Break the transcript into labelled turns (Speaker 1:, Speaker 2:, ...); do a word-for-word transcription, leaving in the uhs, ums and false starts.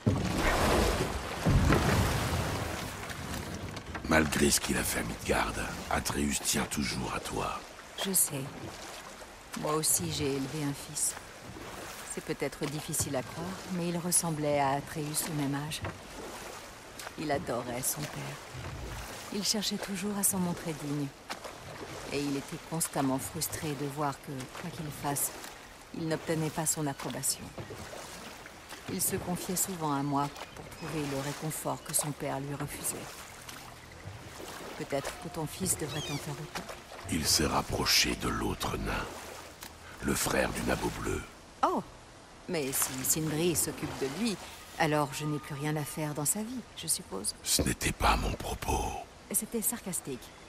Speaker 1: Malgré ce qu'il a fait à Midgard, Atreus tient toujours à toi.
Speaker 2: Je sais. Moi aussi, j'ai élevé un fils. C'est peut-être difficile à croire, mais il ressemblait à Atreus au même âge. Il adorait son père. Il cherchait toujours à s'en montrer digne. Et il était constamment frustré de voir que, quoi qu'il fasse, il n'obtenait pas son approbation. Il se confiait souvent à moi pour trouver le réconfort que son père lui refusait. Peut-être que ton fils devrait en faire autant.
Speaker 1: Il s'est rapproché de l'autre nain, le frère du nabot bleu.
Speaker 2: Oh! Mais si Sindri s'occupe de lui, alors je n'ai plus rien à faire dans sa vie, je suppose.
Speaker 1: Ce n'était pas mon propos.
Speaker 2: C'était sarcastique.